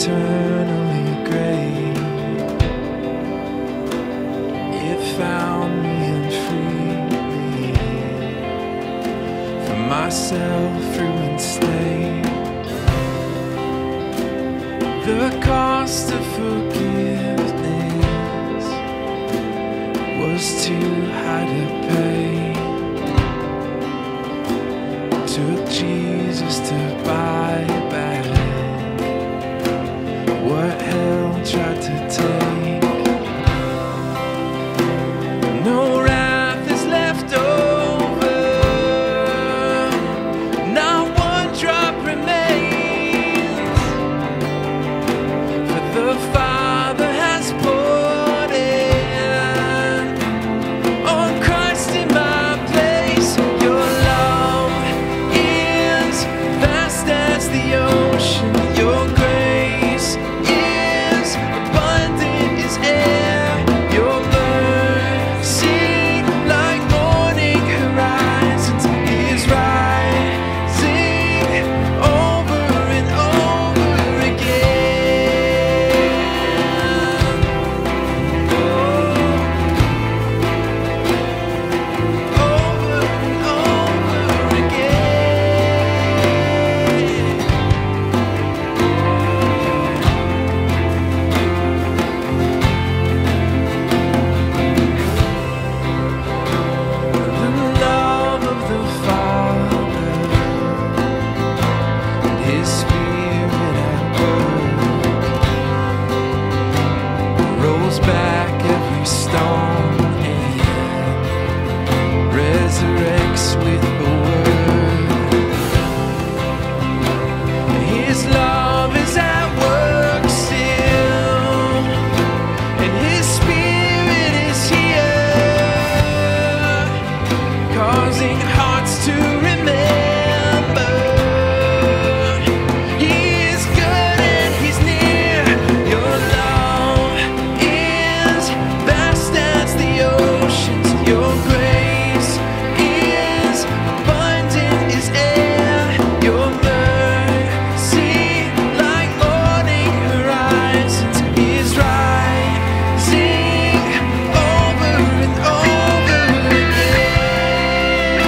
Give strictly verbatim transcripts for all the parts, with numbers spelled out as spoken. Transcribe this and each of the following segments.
eternally great. It found me and freed me from myself, ruined state. The cost of forgiveness was too high to pay. Took Jesus to buy back what hell tried to take. No wrath is left over, not one drop remains, for the Father has poured in on Christ in my place. Your love is vast as the ocean, your grace is abundant as air, your mercy like morning horizons is rising over and over again. Over and over again. The love of the Father and His Spirit at work rolls back every stone and resurrects with the word. His love is at work still, and His Spirit is here, causing hearts to remember He is good and He's near. Your love is vast as the oceans, your grace is abundant as air, your mercy like morning horizons is rising over and over again.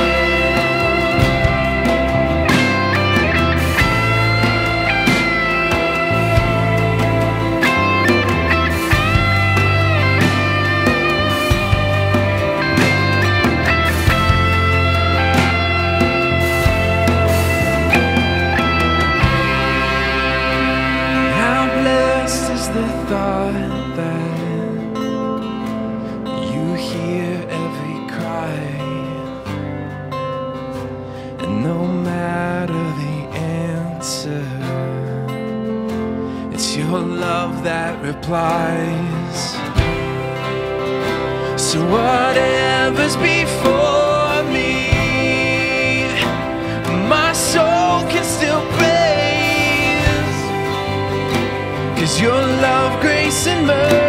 How blessed is the thought that you hear every cry, and no matter the answer, it's your love that replies. So whatever's before me, my soul can still praise, 'cause your love, grace, and mercy